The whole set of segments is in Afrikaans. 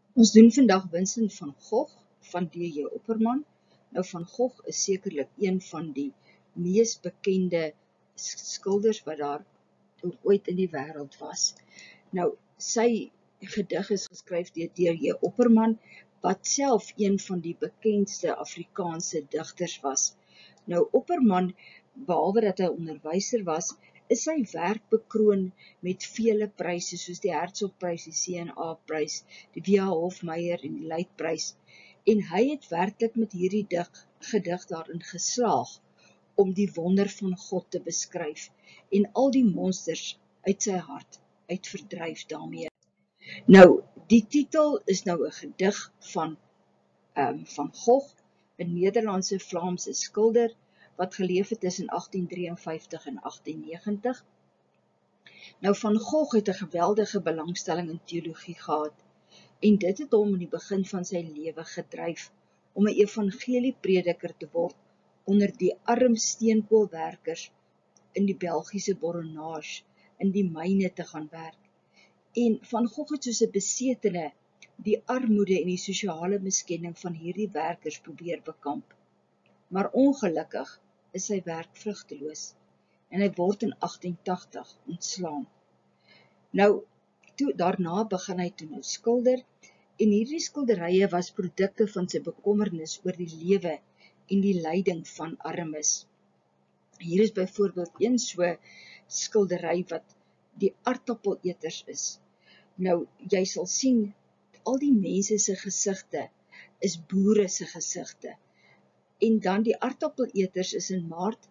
Ons doen vandag Vincent van Gogh van D.J. Opperman. Nou Van Gogh is sekerlik een van die mees bekende skilders wat daar ooit in die wêreld was. Nou sy gedig is geskryf deur D.J. Opperman, wat self een van die bekendste Afrikaanse digters was. Nou Opperman, behalwe dat hy onderwyser was, is sy werk bekroon met vele pryse, soos die Hertzogprys, die CNA-prys, die W.H. Hofmeyer en die Leitprys. En hy het werklik met hierdie gedig daarin geslaag om die wonder van God te beskryf en al die monsters uit sy hart uitverdryf daarmee. Nou, die titel is nou 'n gedig van Gogh, 'n Nederlandse Vlaamse skilder, wat geleef het tussen 1853 en 1890. Nou Van Gogh het 'n geweldige belangstelling in teologie gehad, en dit het hom in die begin van sy lewe gedryf om 'n evangelieprediker te word onder die arm steenkoolwerkers in die Belgiese Borinage in die myne te gaan werk. En Van Gogh het soos 'n besetene die armoede en die sosiale miskenning van hierdie werkers probeer bekamp. Maar ongelukkig is sy werk vrugteloos en hy word in 1880 ontslaan. Nou, daarna begin hy toe nou skilder, en hierdie skilderye was produkte van sy bekommernis oor die lewe en die lyding van armes. Hier is byvoorbeeld een so skildery wat die aardappeleters is. Nou, jy sal sien, al die mense se gesigte is boere se gesigte. En dan die aardappeleters is in Maart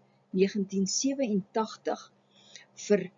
1987 vir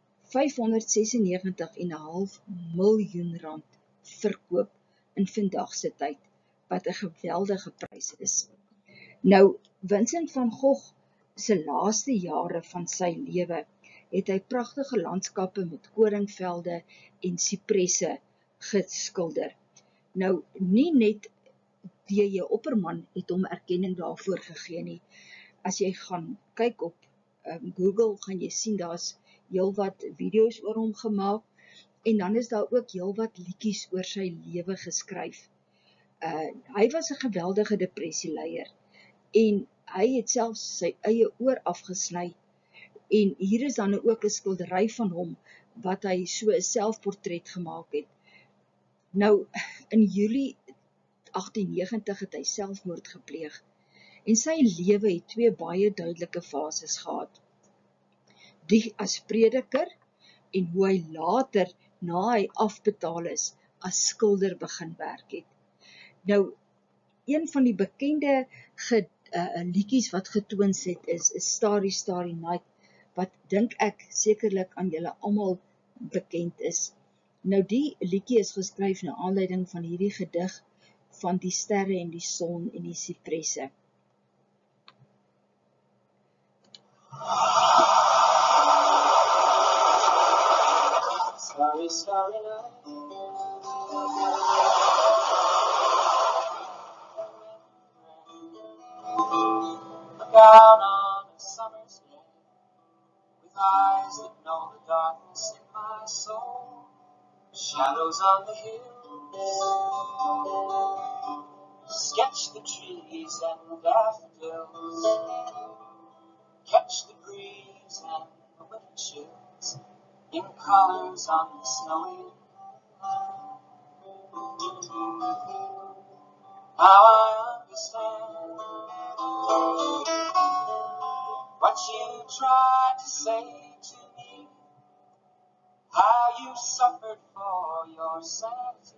596,5 miljoen rand verkoop in vandag se tyd, wat 'n geweldige prys is. Nou, Vincent van Gogh se laaste jare van sy lewe het hy pragtige landskappe met koringvelde en sipresse geskilder. Nou, nie net D.J. Opperman het hom erkenning daarvoor gegee nie. As jy gaan kyk op Google, gaan jy sien daar's heelwat video's oor hom gemaak, en dan is daar ook heelwat liedjies oor sy lewe geskryf. Hy was 'n geweldige depressieleier, en hy het selfs sy eie oor afgesny, en hier is dan ook 'n skildery van hom, wat hy so 'n selfportret gemaak het. Nou, in Julie 1890 het hy selfmoord gepleeg, en sy lewe het twee baie duidelike fases gehad. Die as prediker, en hoe hy later, na hy afbetaal is, as skilder begin werk het. Nou, een van die bekende liedjies wat getoons het is Starry Starry Night, wat dink ek sekerlik aan julle almal bekend is. Nou, die liedjie is geskryf na aanleiding van hierdie gedig van die sterre en die son en die sipresse. Starry, starry night. Look out on a summer's day, with eyes that know the darkness in my soul. Shadows on the hills, sketch the trees and daffodils, catch the breeze and the winter chills in colors on the snowy land. Now I understand what you tried to say to me, how you suffered for your sanity,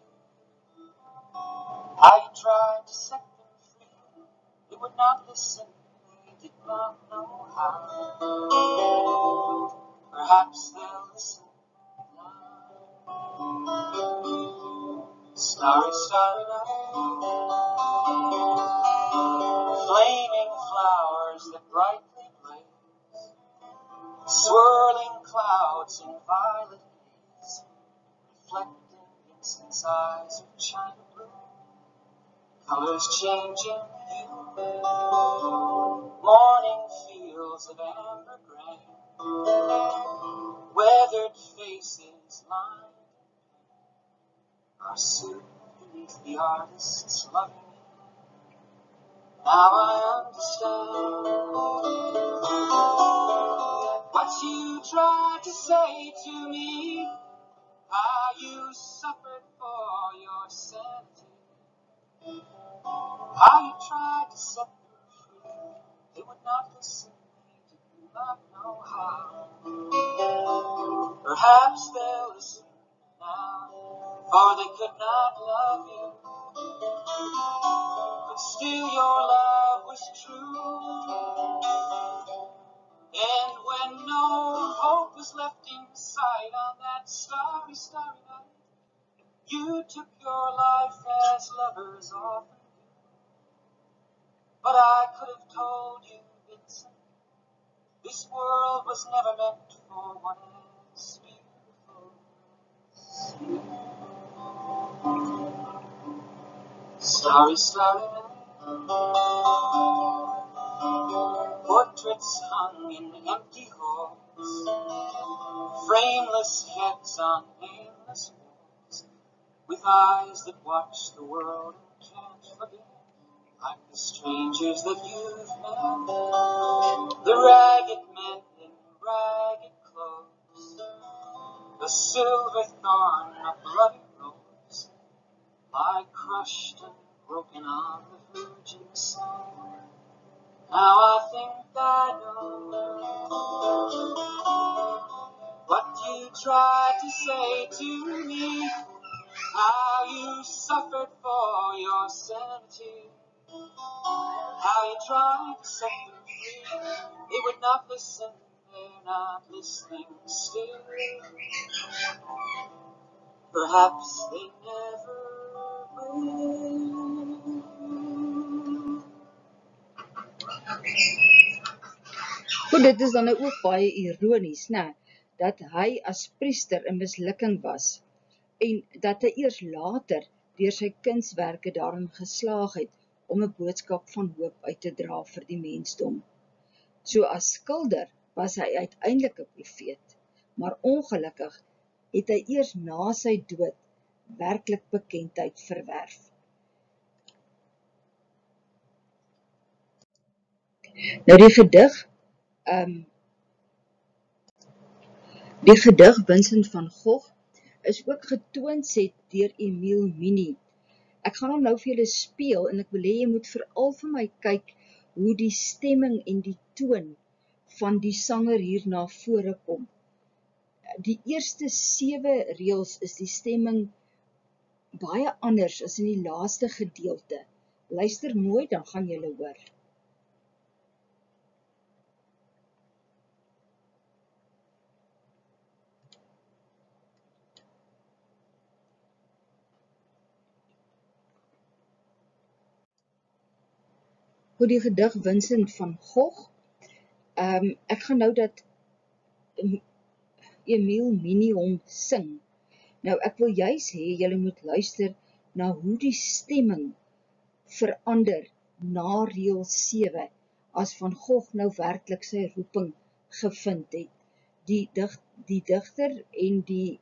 how you tried to set them free. They would not listen, they did not know how. Perhaps they'll listen now. Starry, starry night, flaming flowers that brightly blaze, swirling clouds in violet haze, reflecting Vincent's eyes of china blue, colors changing hue, morning fields of amber grain, weathered faces lined are soon beneath the artist's loving hand. Now I understand what you tried to say to me, how you suffered for your sanity, how you tried to set them free. They would not listen, they did not know how. Perhaps they'll listen now, for they could not love you, but still your love was true. And when no hope was left in sight on that starry, starry night, you took your life as lovers often do. But I could have told you, Vincent, this world was never meant for one as beautiful as you. Starry, starry night, portraits hung in empty halls, frameless heads on nameless walls, with eyes that watch the world and can't forget, like the strangers that you've met, the ragged men in ragged clothes, the silver thorn, a bloody rose, lie crushed and broken on the virgin sand. Now I think I know what you tried to say to me, how you suffered for your sanity, how you tried to set them free. They would not listen, they're not listening still. Perhaps they never will. Goed, dit is dan nou ook baie ironies, né, dat hy as priester 'n mislukking was en dat hy eers later deur sy kunswerke daarin geslaag het om 'n boodskap van hoop uit te dra vir die mensdom. So as skilder was hy uiteindelik 'n profeet, maar ongelukkig het hy eers na sy dood werklik bekendheid verwerf. Nou die gedig Vincent van Gogh is ook getoonset deur Emile Mini. Ek gaan hom nou vir julle speel en ek wil hê jy moet veral vir my kyk hoe die stemming en die toon van die sanger hier na vore kom. Die eerste 7 reëls is die stemming baie anders as in die laaste gedeelte. Luister mooi, dan gaan julle hoor. Voor die gedig Vincent van Gogh, ek gaan nou dat Emile Mini hom sing. Nou ek wil juis hê, julle moet luister na hoe die stemming verander na reël 7, as Van Gogh nou werklik sy roeping gevind het. Die digter en die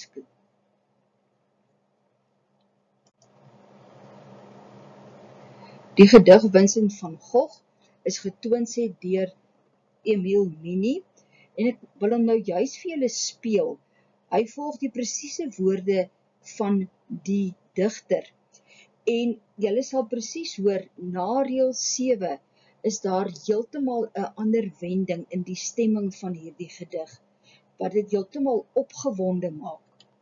gedig Vincent van Gogh is getoonset deur Emile Mini en ek wil hom nou juis vir julle speel. Hy volg die presiese woorde van die digter en julle sal presies hoor, na reël 7 is daar heeltemal 'n ander wending in die stemming van hierdie gedig, wat dit heeltemal opgewonde maak.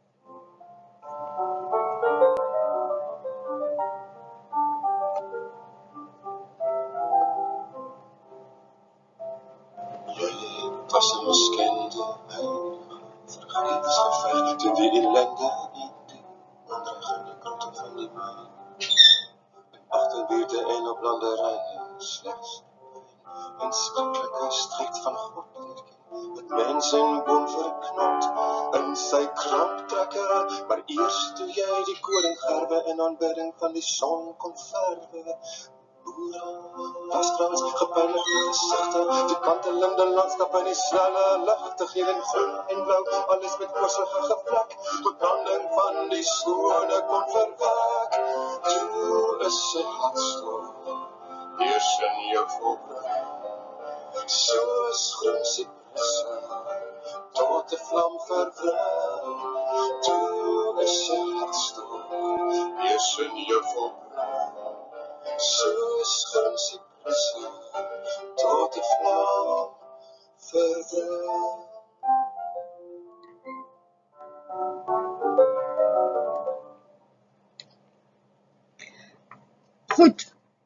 Het was een miskende vergeefs geveg teen die ellende en die ondreigende krotte van die mijn. In agterbuurte en op landerye slegs en skrikkelike stryd van God leer ken, met mens en boom verknot in sy kramptrekker, maar eers toe jy die koringgerwe in aanbidding van die son kon verwe. Was trouwens gepijnigde gezichten, die kantelende landskap en die snelle lichte, geel en groen en blauw, alles met korsige gevlek, tot branding van die skone kon verwek. sy hartstocht, eers in jou volbring. Soos groen sipresse, tot die vlam verbrand. Toe is sy hartstocht, eers in jou volbring. Soos groen sipresse, tot die vlam verbrand. Goed,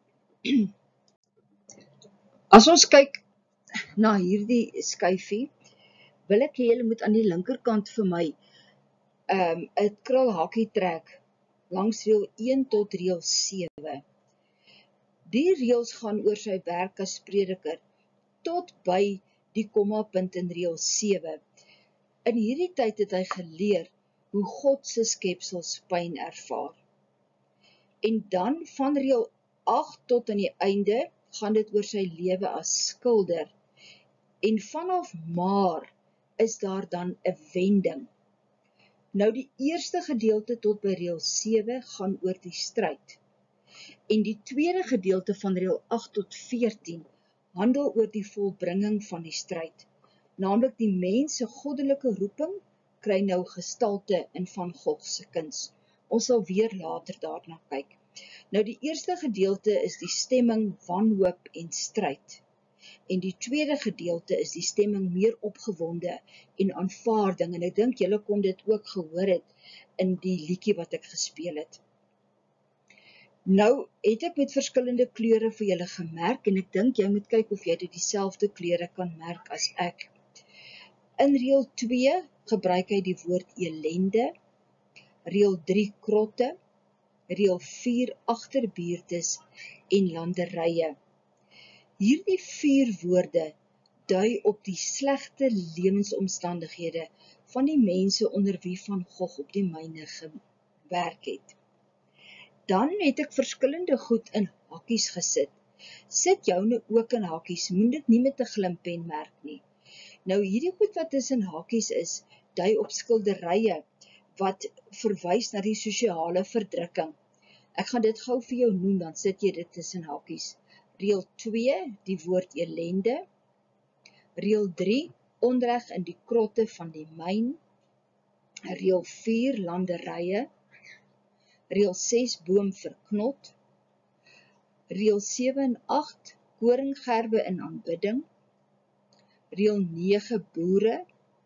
as ons kyk na hierdie skyfie, wil ek hê julle moet aan die linkerkant vir my 'n krulhakkie trek langs reël 1 tot reël 7. Die reëls gaan oor sy werk as prediker tot by die kommapunt in reël 7. In hierdie tyd het hy geleer hoe God se skepsels pyn ervaar. En dan van reël 8 tot aan die einde gaan dit oor sy lewe as skilder. En vanaf maar is daar dan 'n wending. Nou die eerste gedeelte tot by reël 7 gaan oor die stryd. En die tweede gedeelte van reël 8 tot 14 handel oor die volbringing van die stryd. Naamlik die mens se goddelike roeping kry nou gestalte in Van Gogh se kuns. Ons sal weer later daarna kyk. Nou die eerste gedeelte is die stemming wanhoop en stryd. En die tweede gedeelte is die stemming meer opgewonde en aanvaarding. En ek dink julle kon dit ook gehoor het in die liedjie wat ek gespeel het. Nou het ek met verskillende kleure vir julle gemerk en ek dink jy moet kyk of jy dit dieselfde kleure kan merk as ek. In reël 2 gebruik hy die woord elende, reël 3 krotte, reël 4 agterbuurtes en landerye. Hierdie 4 woorde dui op die slegte lewensomstandighede van die mense onder wie Van Gogh op die myne gewerk het. Dan het ek verskillende goed in hakkies gesit. Sit joune ook in hakkies, moet dit nie met 'n glimpen merk nie. Nou hierdie goed wat tussen hakkies is, dui op skilderye wat verwys na die sosiale verdrukking. Ek gaan dit gou vir jou noem, dan sit jy dit tussen hakkies. Reël 2, die woord elende. Reël 3, onreg in die krotte van die myn. Reël 4, landerye. Reël 6, boom verknot. Reël 7 en 8, koringgerwe in aanbidding. Reël 9, boere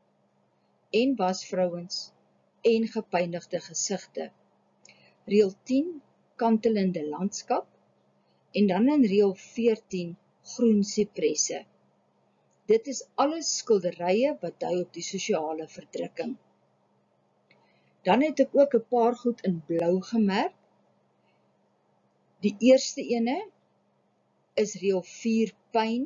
en wasvrouens en gepynigde gesigte. Reël 10, kantelende landskap. En dan in reël 14, groen sipresse. Dit is alles skilderye wat dui op die sosiale verdrukking. Dan het ek ook 'n paar goed in blou gemerk. Die eerste ene is reël 4, pyn.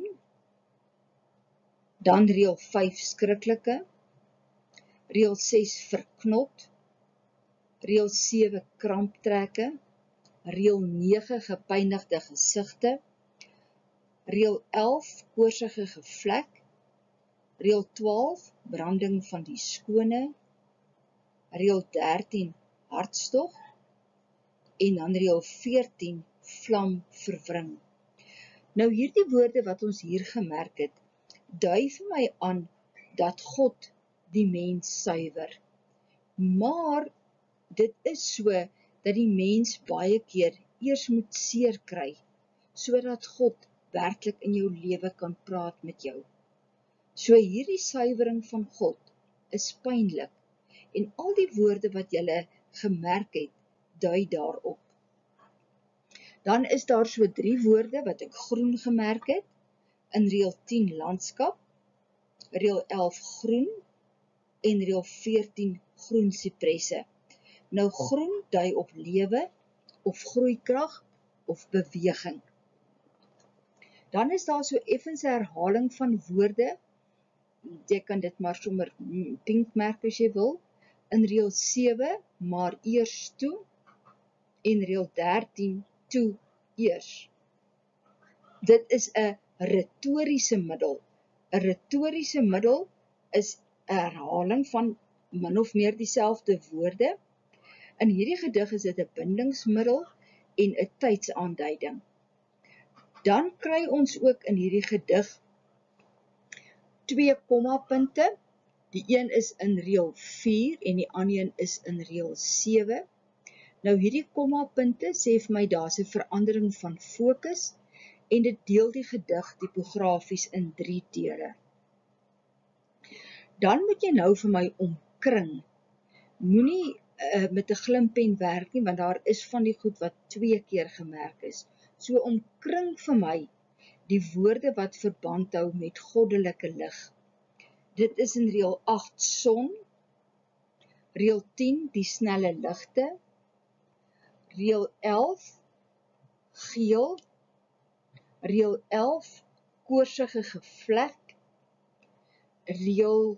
Dan reël 5, skrikkelike. Reël 6, verknot. Reël 7, kramptrekke. Reël 9, gepynigde gesigte. Reël 11, koorsige gevlek. Reël 12, branding van die skone. Reël 13, hartstog. En dan reël 14, vlam verwring. Nou hierdie woorde wat ons hier gemerk het, dui vir my aan dat God die mens suiwer. Maar dit is so dat die mens baie keer eers moet seer kry, sodat God werklik in jou lewe kan praat met jou. So hierdie suiwering van God is pynlik, en al die woorde wat julle gemerk het, dui daarop. Dan is daar so 3 woorde wat ek groen gemerk het, in reël 10 landskap, reël 11 groen, en reël 14 groen sipresse. Nou groen dui op lewe, of groeikrag, of beweging. Dan is daar so effens 'n herhaling van woorde, jy kan dit maar sommer pink merk as jy wil, in reël 7, maar eers toe, en reël 13, toe eers. Dit is 'n retoriese middel. 'n Retoriese middel is 'n herhaling van min of meer dieselfde woorde. In hierdie gedig is dit 'n bindingsmiddel, en 'n tydsaanduiding. Dan kry ons ook in hierdie gedig 2 kommapunte. Die een is in reël 4 en die ander een is in reël 7. Nou hierdie kommapunte sê vir my daar's 'n verandering van fokus en dit deel die gedig tipografies in 3 dele. Dan moet jy nou vir my omkring. Moenie met 'n glimpen werk nie, want daar is van die goed wat 2 keer gemerk is. So omkring vir my die woorde wat verband hou met goddelike lig. Dit is in reël 8 son, reël 10 die snelle ligte, reël 11 geel, reël 11 koorsige gevlek, reël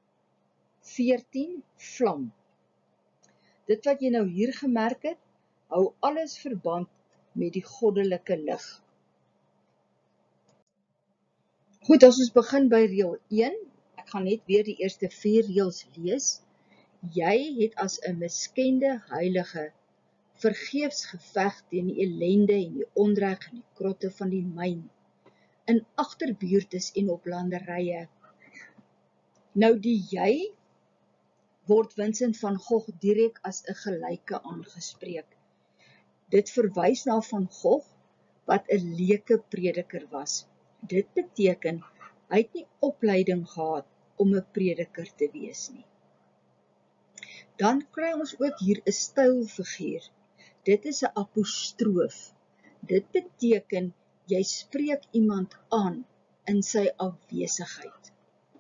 14 vlam. Dit wat jy nou hier gemerk het, hou alles verband met die goddelike lig. Goed, as ons begin by reël 1, ek gaan net weer die eerste 4 reëls lees. Jy het as 'n miskende heilige vergeefs geveg teen die ellende en die onreg en die krotte van die myn, in agterbuurtes en op landerye. Nou die jy word Vincent van Gogh direk as 'n gelyke aangespreek. Dit verwys na Van Gogh wat 'n leuke prediker was. Dit beteken hy het nie opleiding gehad om 'n prediker te wees nie. Dan kry ons ook hier 'n stylfiguur. Dit is 'n apostroof. Dit beteken jy spreek iemand aan in sy afwesigheid.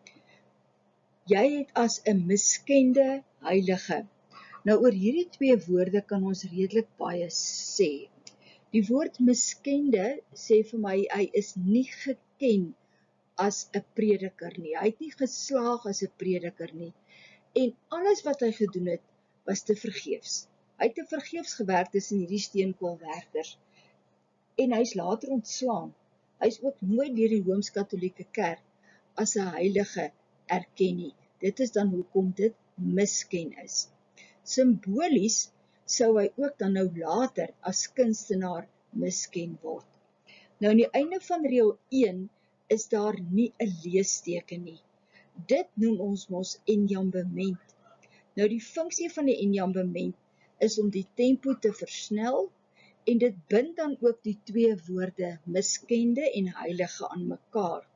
Jy het as 'n miskende heilige. Nou oor hierdie 2 woorde kan ons redelik baie sê. Die woord miskende sê vir my hy is nie geken as 'n prediker nie. Hy het nie geslaag as 'n prediker nie. En alles wat hy gedoen het, was te vergeefs. Hy het te vergeefs gewerk tussen hierdie steenkoolwerkers. En hy is later ontslaan. Hy is ook nooit deur die Rooms-Katolieke Kerk as 'n heilige erken nie. Dit is dan hoekom dit misken is. Simbolies sou hy ook dan nou later as kunstenaar misken word. Nou aan die einde van reël 1 is daar nie 'n leesteken nie. Dit noem ons mos enjambement. Nou die funksie van die enjambement is om die tempo te versnel en dit bind dan ook die 2 woorde miskende en heilige aan mekaar.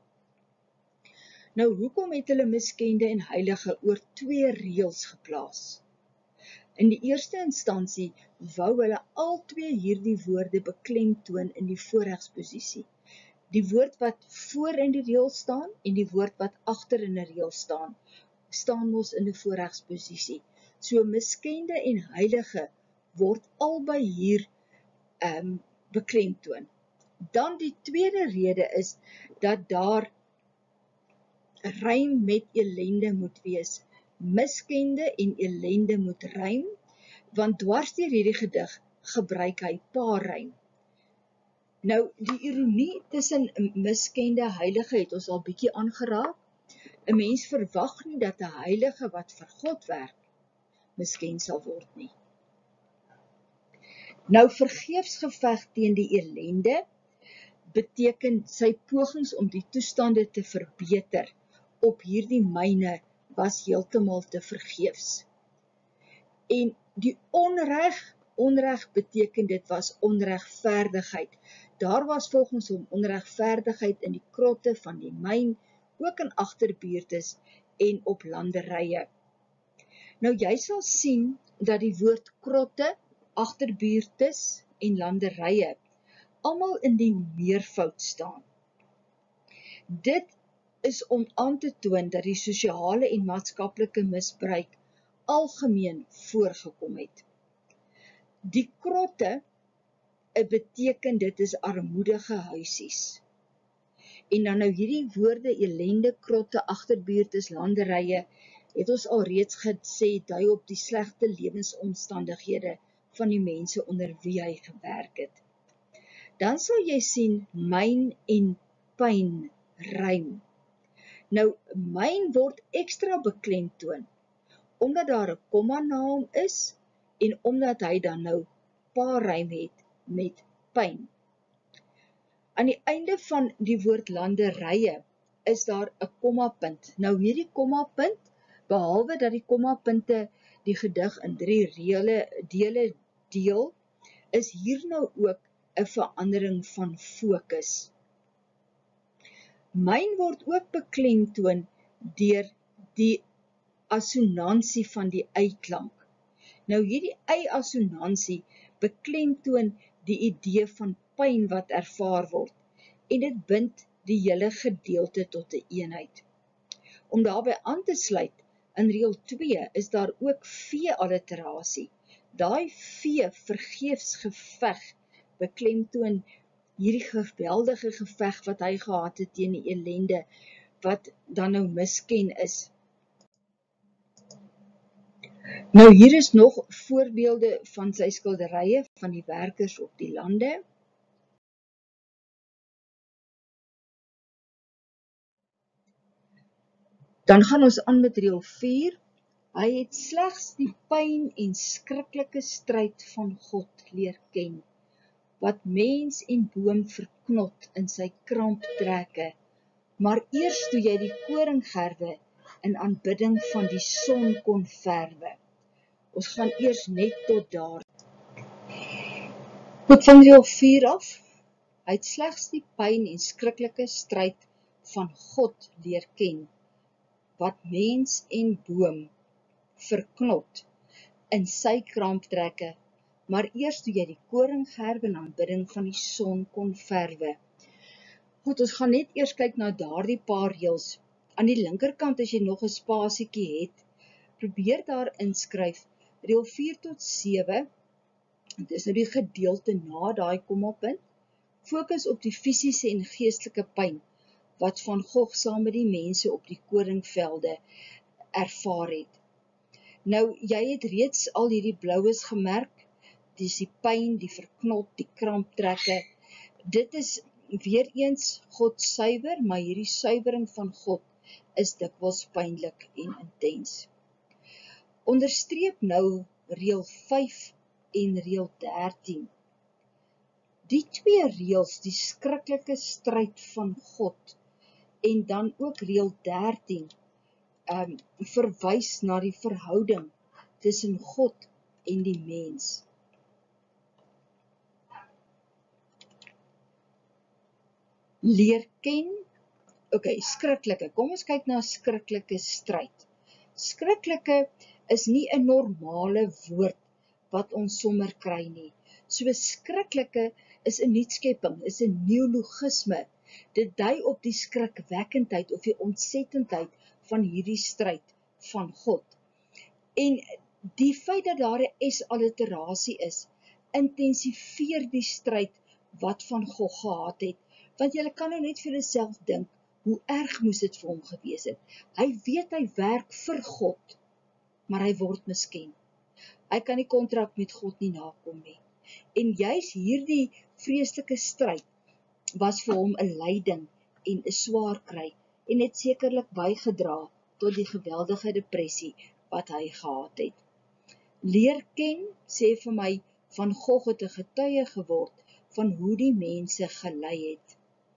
Nou hoekom het hulle miskende en heilige oor 2 reëls geplaas? In die eerste instansie wou hulle al 2 hierdie woorde beklemtoon in die voorregsposisie. Die woord wat voor in die reël staan en die woord wat agter in 'n reël staan mos in 'n voorregsposisie. So miskende en heilige word albei hier beklemtoon. Dan die tweede rede is dat daar rym met ellende moet wees. Miskende en ellende moet rym, want dwars deur hierdie gedig gebruik hy paarrym. Nou, die ironie tussen miskende heilige het ons al bietjie aangeraak. 'n Mens verwag nie dat 'n heilige wat vir God werk, misken sal word nie. Nou, vergeefs geveg teen die ellende beteken sy pogings om die toestande te verbeter op hierdie myne was heeltemal te vergeefs. En die onreg beteken dit was onregverdigheid. Daar was volgens hom onregverdigheid in die krotte van die myn, ook in agterbuurtes en op landerye. Nou jy sal sien dat die woord krotte, agterbuurtes en landerye almal in die meervoud staan. Dit is om aan te toon dat die sosiale en maatskaplike misbruik algemeen voorgekom het. Die krotte beteken dit is armoedige huisies. En dan nou hierdie woorde ellende, krotte, agterbuurtes, landerye, het ons al reeds gesê dui op die slegte lewensomstandighede van die mense onder wie hy gewerk het. Dan sal jy sien myn en pyn rym. Nou, myn word ekstra beklemtoon, omdat daar 'n komma na hom is, en omdat hy dan nou paarrym het met pyn. Aan die einde van die woord landerye is daar 'n kommapunt. Nou hierdie kommapunt, behalwe dat die kommapunte die gedig in 3 dele deel, is hier nou ook 'n verandering van fokus. Myn word ook beklemtoon deur die assonansie van die y-klank. Nou hierdie y-assonansie beklemtoon die idee van pyn wat ervaar word en dit bind die hele gedeelte tot 'n eenheid. Om daarbey aan te sluit, in reël 2 is daar ook V-alliterasie. Daai V, vergeefsgeveg, beklemtoon hierdie geweldige geveg wat hy gehad het teen die ellende wat dan nou misken is. Nou hier is nog voorbeelde van sy skilderye van die werkers op die lande. Dan gaan ons aan met reël 4. Hy het slegs die pyn en skrikkelike stryd van God leer ken, wat mens en boom verknot in sy kramptrekke, maar eers toe jy die koringgerwe in aanbidding van die son kon verwe. Ons gaan eers net tot daar. Goed, van reël 4 af. Hy het slegs die pyn en skrikkelike stryd van God leer ken, wat mens en boom verknot in sy kramptrekke, maar eers toe jy die koringgerwe in aanbidding van die son kon verwe. Goed, ons gaan net eers kyk na daardie paar reëls. Aan die linkerkant, as jy nog 'n spasiekie het, probeer daar inskryf reël 4 tot 7, dit is nou die gedeelte na daai kommapunt, fokus op die fisiese en geestelike pyn wat Van Gogh saam met die mense op die koringvelde ervaar het. Nou, jy het reeds al hierdie blauwes gemerk, dis die pyn, die verknot, die kramptrekke. Dit is weer eens God suiwer, maar hierdie suiwering van God is dikwels pynlik en intens. Onderstreep nou reël 5 en reël 13. Die 2 reëls, die skrikkelike stryd van God, en dan ook reël 13, verwys na die verhouding tussen God en die mens. Leer ken, skrikkelike, kom ons kyk na skrikkelike stryd. Skrikkelike is nie 'n normale woord wat ons sommer kry nie. So skrikkelike is 'n nuutskepping, is 'n neologisme. Dit dui op die skrikwekkendheid of die ontsettendheid van hierdie stryd van God. En die feit dat daar 'n S-alliterasie is, intensifeer die stryd wat Van Gogh gehad het. Want jy kan nou net vir jouself dink, hoe erg moes dit vir hom gewees het. Hy weet hy werk vir God, maar hy word misken. Hy kan die kontrak met God nie nakom nie. En juis hierdie vreeslike stryd was vir hom 'n lyding en 'n swaar kry, en het sekerlik bygedra tot die geweldige depressie wat hy gehad het. Leer ken, sê vir my, Van Gogh het 'n getuie geword van hoe die mense gelei het.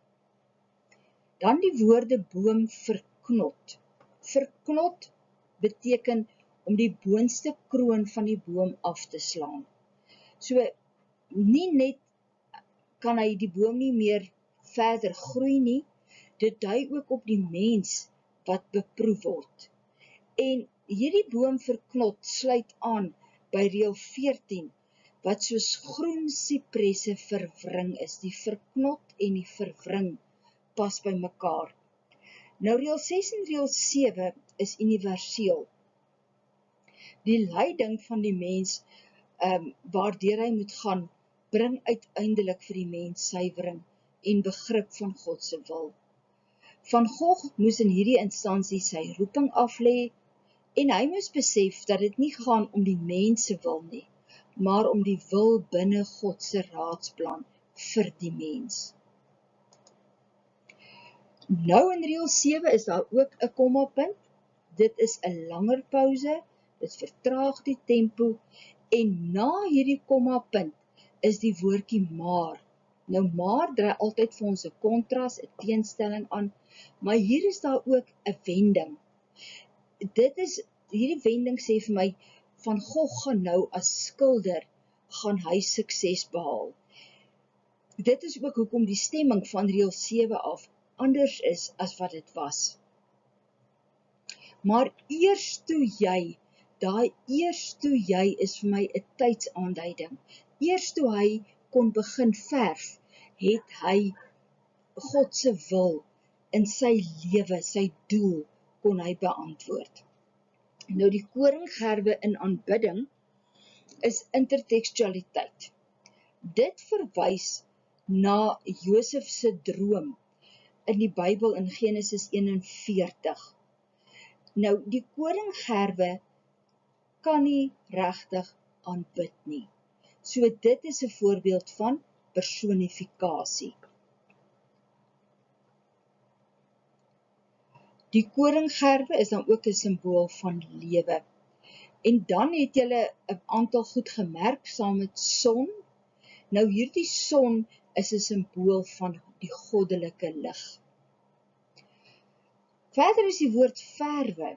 Dan die woorde boom verknot. Verknot beteken om die boonste kroon van die boom af te slaan. So, nie net kan hy die boom nie meer verder groei nie, dit dui ook op die mens wat beproef word. En hierdie boom verknot sluit aan by reël 14, wat soos groen sipresse verwring is. Die verknot en die verwring pas by mekaar. Nou reël 6 en reël 7 is universeel. Die lyding van die mens waardeur hy moet gaan, bring uiteindelik vir die mens suiwering en begrip van God se wil. Van Gogh moes in hierdie instansie sy roeping aflê, en hy moes besef dat dit nie gaan om die mens se wil nie, maar om die wil binne God se raadsplan vir die mens. Nou in reël 7 is daar ook 'n kommapunt. Dit is 'n langer pouse, dit vertraag die tempo, en na hierdie kommapunt is die woordjie maar. Nou maar dra altyd vir ons 'n kontras, 'n teenstelling aan, maar hier is daar ook 'n wending. Hierdie wending sê vir my, Van Gogh gaan nou as skilder, gaan hy sukses behaal. Dit is ook hoekom die stemming van reël 7 af anders is as wat dit was. Maar eers toe jy is vir my 'n tydsaanduiding. Eers toe hy kon begin verf, het hy God se wil in sy lewe, sy doel, kon hy beantwoord. Nou die koringgerwe in aanbidding is intertekstualiteit. Dit verwys na Josef se droom in die Bybel in Genesis 41. Nou die koringgerwe kan nie regtig aanbid nie. So dit is 'n voorbeeld van personifikasie. Die koringgerwe is dan ook 'n simbool van lewe. En dan het julle 'n aantal goed gemerk saam met son. Nou hierdie son is 'n simbool van die goddelike lig. Verder is die woord verwe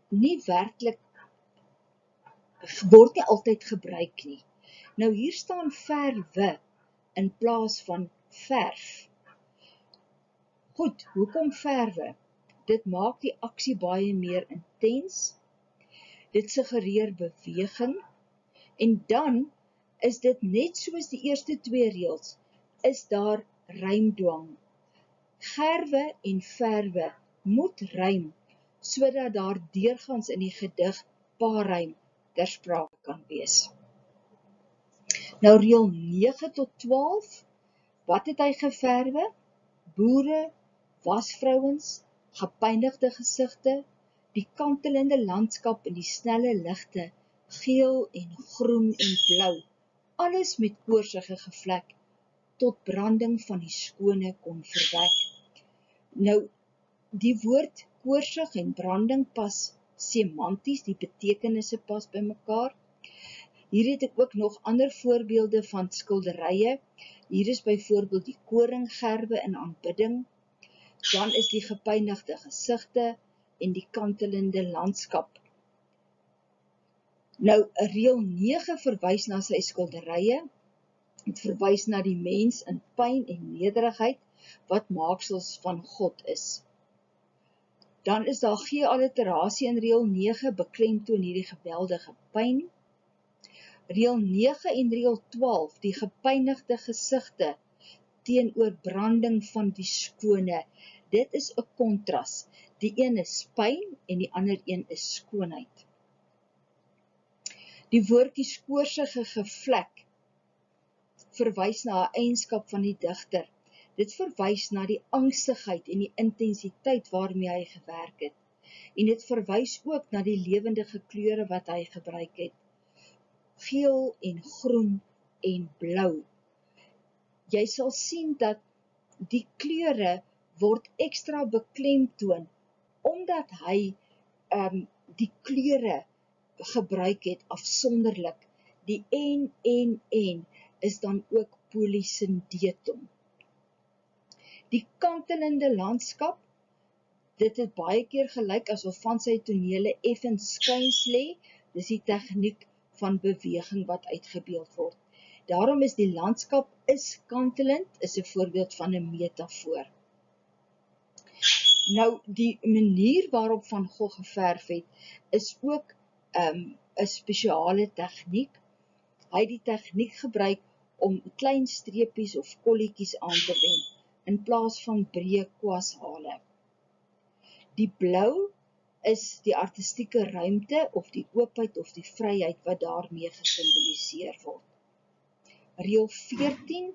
word nie altyd gebruik nie. Nou hier staan verwe in plaas van verf. Goed, hoekom verwe? Dit maak die aksie baie meer intens. Dit suggereer beweging. En dan is dit net soos die eerste 2 reëls, is daar rymdwang. Gerwe en verwe moet rym, sodat daar deurgaans in die gedig paarrym ter sprake kan wees. Nou reël 9 tot 12, wat het hy geverwe? Boere, wasvrouens, gepynigde gesigte, die kantelende landskap en die snelle ligte, geel en groen en blou, alles met koorsige gevlek, tot branding van die skone kon verwek. Nou, die woord koorsig en branding pas semanties, die betekenisse pas by mekaar. Hier het ek ook nog ander voorbeelde van skilderye. Hier is byvoorbeeld die koringgerwe in aanbidding, dan is die gepynigde gesigte en die kantelende landskap. Nou, reël 9 verwys na sy skilderye, het verwys na die mens in pyn en nederigheid, wat maaksels van God is. Dan is daar geen alliterasie in reël 9, beklemtoon hierdie geweldige pyn. Reël 9 en reël 12, die gepynigde gesigte teenoor branding van die skone. Dit is 'n kontras. Die een is pyn en die ander een is skoonheid. Die woordjie koorsige gevlek verwys na 'n eienskap van die digter. Dit verwys na die angsigheid en die intensiteit waarmee hy gewerk het. En dit verwys ook na die lewendige kleure wat hy gebruik het. Geel en groen en blou. Jy sal sien dat die kleure word ekstra beklemtoon, omdat hy die kleure gebruik het afsonderlik. Die en is dan ook polysyndeton. Die kantelende landskap, dit het baie keer gelyk asof van sy tonele effens skuins lê. Dis die tegniek van beweging wat uitgebeeld word. Daarom is die landskap is kantelend, is 'n voorbeeld van 'n metafoor. Nou, die manier waarop Van Gogh geverf het, is ook 'n spesiale tegniek. Hy het die tegniek gebruik om klein streepies of kolletjies aan te wend, in plaas van breë kwashale. Die blou is die artistieke ruimte of die oopheid of die vryheid wat daarmee gesimboliseer word. Reël 14,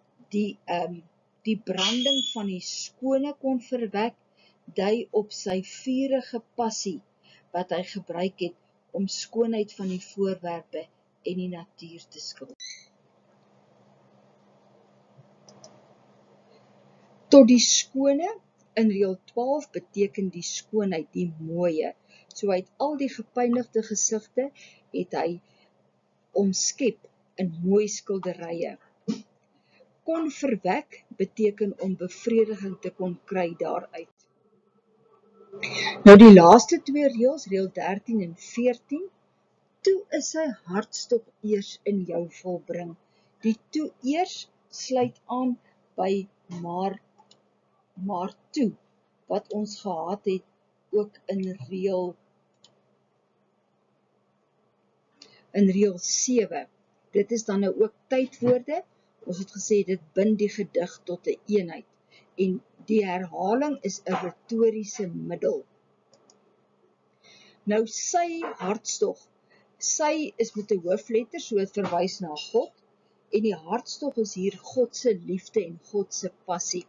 die branding van die skone kon verwek, dui op sy vurige passie wat hy gebruik het om skoonheid van die voorwerpe en die natuur te skilder. Tot die skone in reël 12 beteken die skoonheid, die mooie. So hy het al die gepynigde gesigte, het hy omskep in mooi skilderye. Kon verwek beteken om bevrediging te kon kry daaruit. Nou die laaste twee reëls, reël 13 en 14, toe is sy hartstog eers in jou volbring. Die toe eers sluit aan by maar toe, wat ons gehad het ook in reël 7. Dit is dan nou ook tydwoorde. Ons het gesê dit bind die gedig tot 'n eenheid. En die herhaling is 'n retoriese middel. Nou sy hartstog, sy is met 'n hoofletter, so het verwys na God, en die hartstog is hier God se liefde en God se passie.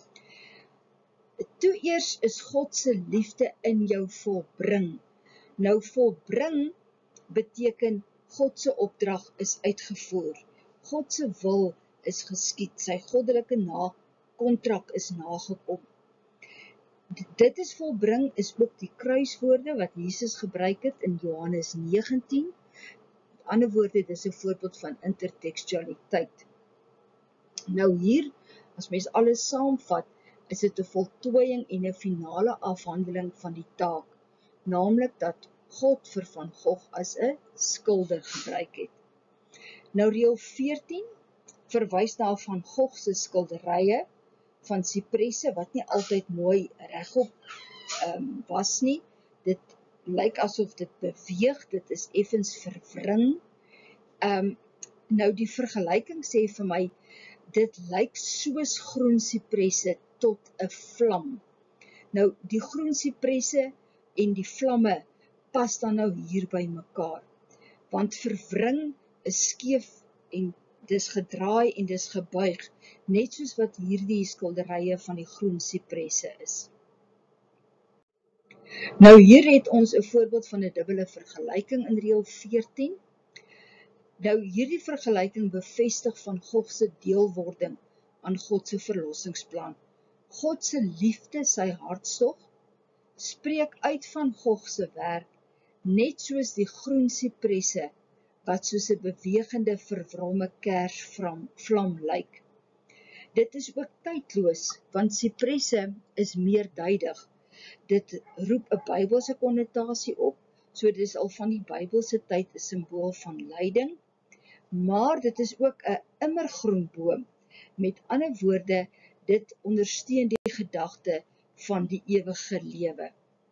Toe eers is God se liefde in jou volbring. Nou volbring beteken God se opdrag is uitgevoer. God se wil is geskied, sy goddelike kontrak is nagekom. Dit is volbring is ook die kruiswoorde wat Jesus gebruik het in Johannes 19. Met ander woorde, dit is 'n voorbeeld van intertekstualiteit. Nou hier, as mens alles saamvat, is dit 'n voltooiing en 'n finale afhandeling van die taak, naamlik dat God vir Van Gogh as 'n skilder gebruik het. Nou reël 14 verwys na Van Gogh se skilderye van sipresse wat nie altyd mooi regop was nie. Dit lyk asof dit beweeg, dit is effens verwring. Nou die vergelyking sê vir my, dit lyk soos groen sipresse tot 'n vlam. Nou die groen sipresse en die vlamme pas dan nou hier by mekaar, want verwring is skeef en dis gedraai en dis gebuig, net soos wat hierdie skilderye van die groen sipresse is. Nou hier het ons 'n voorbeeld van 'n dubbele vergelyking in reël 14. Nou hierdie vergelyking bevestig Van Gogh se deelwording aan God se verlossingsplan. God se liefde, sy hartstog, spreek uit Van Gogh se werk, net soos die groen sipresse wat soos 'n bewegende verwromme kersvlam lyk. Dit is ook tydloos, want sipresse is meerduidig. Dit roep 'n Bybelse konnotasie op, so dit is al van die Bybelse tyd 'n simbool van lyding, maar dit is ook 'n immergroen boom. Met ander woorde, dit ondersteun die gedagte van die ewige lewe.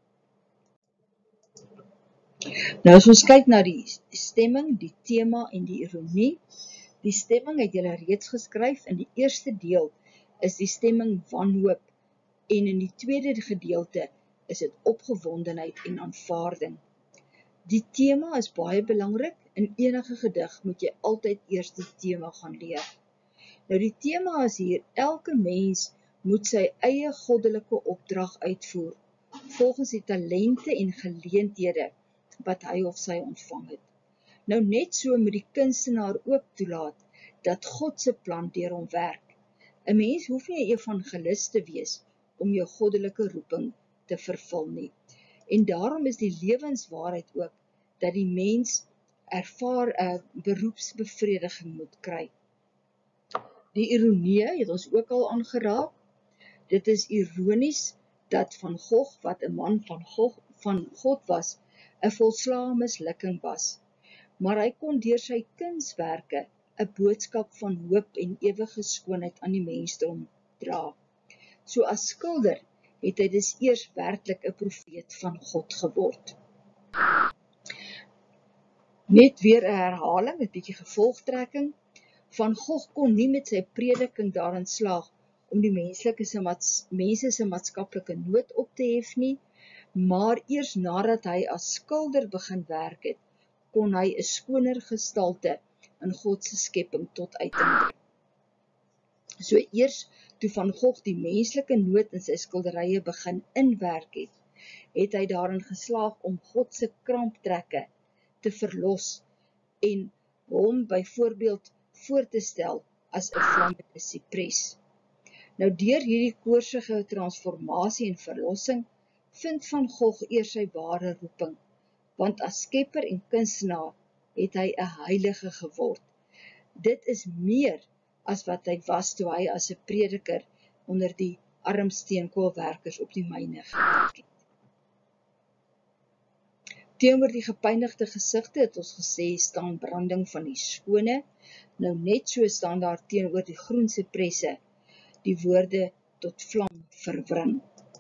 Nou as ons kyk na die stemming, die tema en die ironie, die stemming het julle reeds geskryf. In die eerste deel is die stemming wanhoop en in die tweede gedeelte is dit opgewondenheid en aanvaarding. Die tema is baie belangrik. In enige gedig moet jy altyd eers die tema gaan leer. Nou die tema is hier, elke mens moet sy eie goddelike opdrag uitvoer, volgens die talente en geleenthede wat hy of sy ontvang het. Nou net so moet die kunstenaar ook toelaat, dat God se plan deur hom werk. 'n Mens hoef nie 'n evangelis te wees, om jou goddelike roeping te vervul nie. En daarom is die lewenswaarheid ook, dat die mens ervaar 'n beroepsbevrediging moet kry. Die ironie het ons ook al aangeraak. Dit is ironies dat Van Gogh, wat 'n man van God was, 'n volslae mislukking was. Maar hy kon deur sy kunswerke 'n boodskap van hoop en ewige skoonheid aan die mensdom dra. So as skilder het hy dus eers werklik 'n profeet van God geword. Net weer 'n herhaling, 'n bietjie gevolgtrekking. Van Gogh kon nie met sy prediking daarin slaag om die mense se maatskaplike nood op te hef nie, maar eers nadat hy as skilder begin werk het, kon hy 'n skoner gestalte in God se skepping tot uiting bring. So eers toe Van Gogh die menslike nood in sy skilderye begin inwerk het hy daarin geslaag om God se kramptrekke te verlos en hom byvoorbeeld voor te stel as 'n vlammende sipres. Nou deur hierdie koorsige transformasie en verlossing vind Van Gogh eers sy ware roeping, want as skepper en kunstenaar het hy 'n heilige geword. Dit is meer as wat hy was toe hy as 'n prediker onder die arm steenkoolwerkers op die myne gewerk het. Teenoor die gepynigde gesigte het ons gesê staan branding van die skone. Nou net so staan daar teenoor die groen sipresse die woorde tot vlam verwring.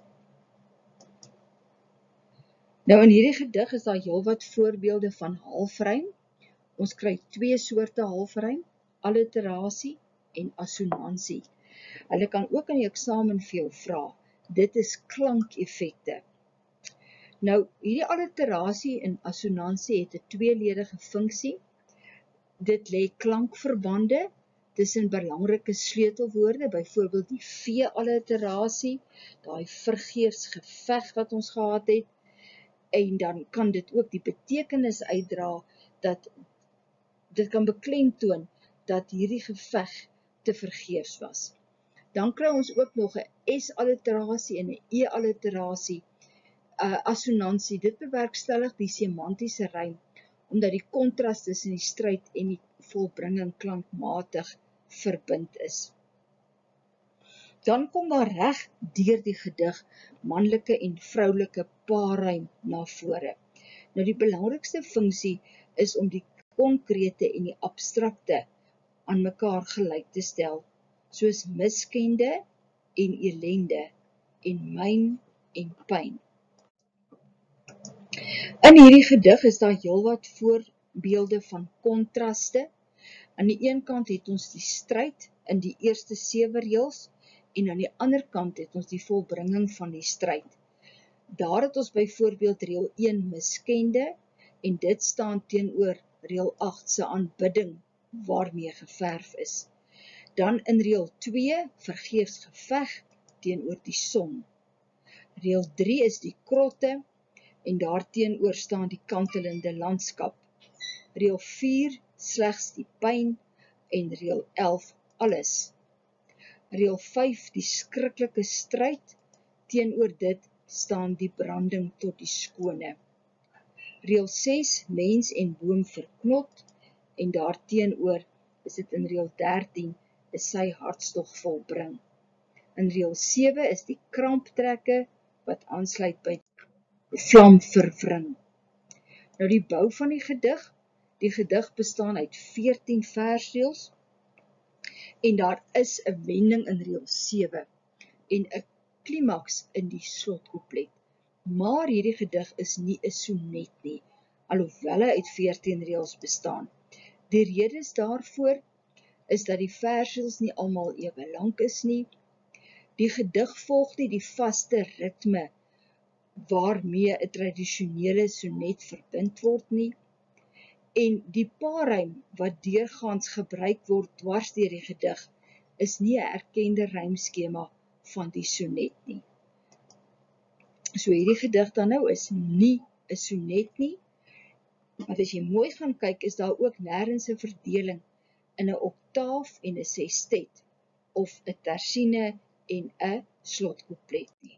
Nou in hierdie gedig is daar heelwat voorbeelde van halfrym. Ons kry 2 soorte halfrym, alliterasie en assonansie. Hulle kan ook in die eksamen vir jou vra. Dit is klankeffekte. Nou, hierdie alliterasie en assonansie het 'n tweeledige funksie. Dit lê klankverbande tussen belangrike sleutelwoorde, byvoorbeeld die V-alliterasie, daai vergeefs geveg wat ons gehad het, en dan kan dit ook die betekenis uitdra dat dit kan beklemtoon dat hierdie geveg te vergeefs was. Dan kry ons ook nog 'n S-alliterasie en 'n E-alliterasie, assonansie. Dit bewerkstellig die semantiese rym, omdat die kontras tussen die stryd en die volbringing klankmatig verbind is. Dan kom daar reg deur die gedig manlike en vroulike paarrym na vore. Nou die belangrikste funksie is om die konkrete en die abstrakte aan mekaar gelyk te stel, soos miskende en elende en myn en pyn. In hierdie gedig is daar heelwat voorbeelde van kontraste. Aan die een kant het ons die stryd in die eerste 7 reëls en aan die ander kant het ons die volbringing van die stryd. Daar het ons byvoorbeeld reël 1 miskende en dit staan teenoor reël 8 se aanbidding waarmee geverf is. Dan in reël 2 vergeefs geveg teenoor die son. Reël 3 is die krotte en daarteenoor staan die kantelende landskap. Reël 4 slegs die pyn en reël 11 alles. Reël 5 die skrikkelike stryd, teenoor dit staan die branding tot die skone. Reël 6 mens en boom verknot en daarteenoor is dit in reël 13 is sy hartstog volbring. In reël 7 is die kramptrekke wat aansluit by vlam verwring. Nou die bou van die gedig bestaan uit 14 versreëls en daar is 'n wending in reël 7 en 'n klimaks in die slotcouplet. Maar hierdie gedig is nie 'n sonnet nie, alhoewel hy uit 14 reëls bestaan. Die redes daarvoor is dat die versreëls nie almal ewe lank is nie. Die gedig volg nie die vaste ritme waarmee 'n tradisionele sonnet verbind word nie. En die paarrym wat deurgaans gebruik word dwars deur die gedig is nie 'n erkende rymskema van die sonnet nie. So hierdie gedig dan nou is nie 'n sonnet nie, maar as jy mooi gaan kyk is daar ook nêrens 'n verdeling in 'n oktaaf en 'n sestet of 'n tersine en 'n slotcouplet nie.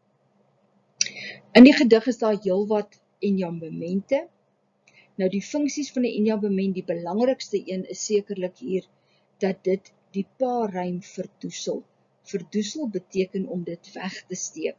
In die gedig is daar heelwat enjambemente. Nou die funksies van 'n enjambement, die belangrikste een is sekerlik hier dat dit die paarrym verdoesel. Verdoesel beteken om dit weg te steek.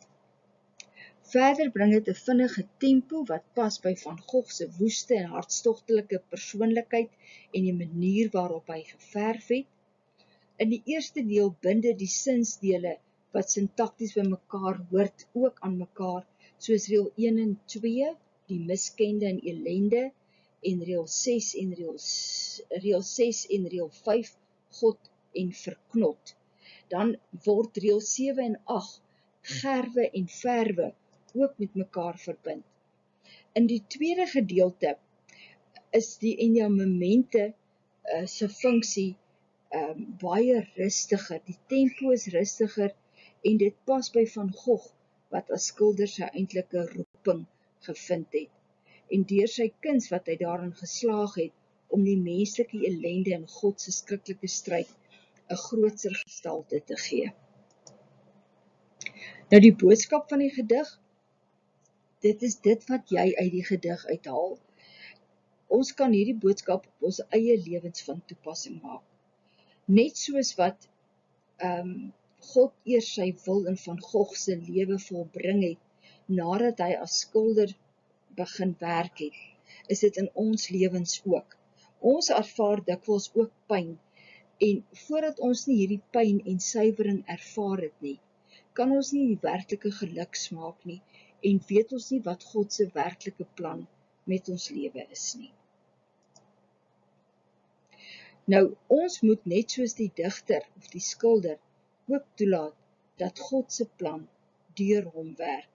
Verder bring dit 'n vinnige tempo wat pas by Van Gogh se woeste en hartstogtelike persoonlikheid en die manier waarop hy geverf het. In die eerste deel bind dit die sinsdele wat sintakties by mekaar hoort ook aan mekaar, soos reël 1 en 2, die miskende en elende, en reël 6 en reël 5, God en verknot. Dan word reël 7 en 8, gerwe en verwe, ook met mekaar verbind. In die tweede gedeelte is die enjambemente se funksie baie rustiger. Die tempo is rustiger en dit pas by Van Gogh wat as skilder sy eintlike roeping gevind het. En deur sy kuns wat hy daarin geslaag het om die menslike ellende en God se skrikkelike stryd 'n grootser gestalte te gee. Nou die boodskap van die gedig, dit is dit wat jy uit die gedig uithaal. Ons kan hierdie boodskap op ons eie lewens van toepassing maak. Net soos wat God eers sy wil in Van Gogh se lewe volbring het, nadat hy as skilder begin werk het, is dit in ons lewens ook. Ons ervaar dikwels ook pyn, en voordat ons nie hierdie pyn en suiwering ervaar het nie, kan ons nie die werklike geluk smaak nie, en weet ons nie wat God se werklike plan met ons lewe is nie. Nou, ons moet net soos die digter of die skilder ook toelaat dat God se plan deur hom werk.